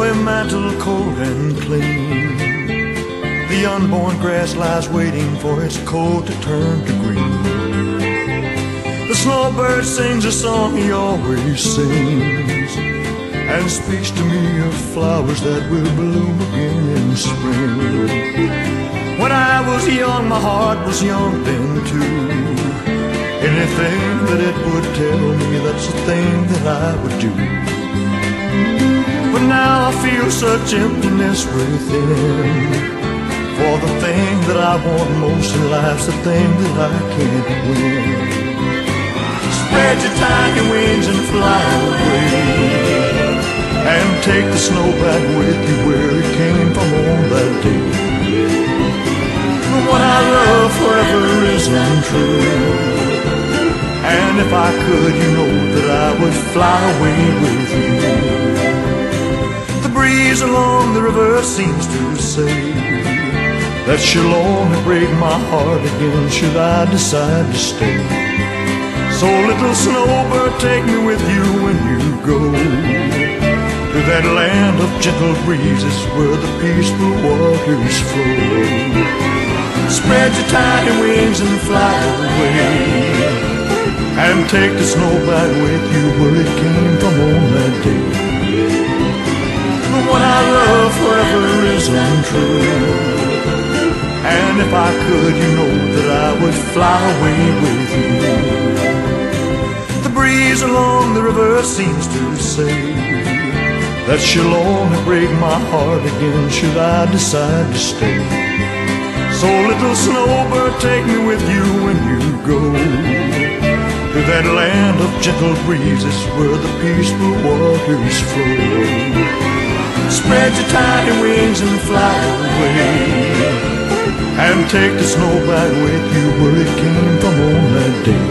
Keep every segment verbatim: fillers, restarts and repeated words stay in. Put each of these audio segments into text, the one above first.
snowy mantle cold and clean. The unborn grass lies waiting for its coat to turn to green. The snowbird sings a song he always sings, and speaks to me of flowers that will bloom again in spring. When I was young, my heart was young then too. Anything that it would tell me, that's the thing that I would do. But now I feel such emptiness within, for the thing that I want most in life's the thing that I can't win. Spread your tiny wings and fly away, and take the snow back with you where it came from on that day. What I love forever is untrue, and if I could, you know that I would fly away with you. The breeze along the river seems to say that she'll only break my heart again should I decide to stay. So little snowbird, take me with you when you go to that land of gentle breezes where the peaceful waters flow. Spread your tiny wings and fly away, and take the snow back with you where it came from on that day. What I love forever is untrue, and if I could, you know that I would fly away with you. The breeze along the river seems to say that she'll only break my heart again should I decide to stay. So little snowbird, take me with you when you go to that land of gentle breezes where the peaceful waters flow. Spread your tiny wings and fly away, and take the snow back with you where it came from on that day.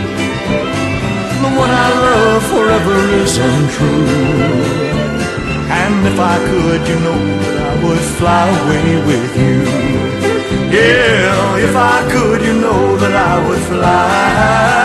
What I love forever is untrue, and if I could, you know that I would fly away with you. Yeah, if I could, you know that I would fly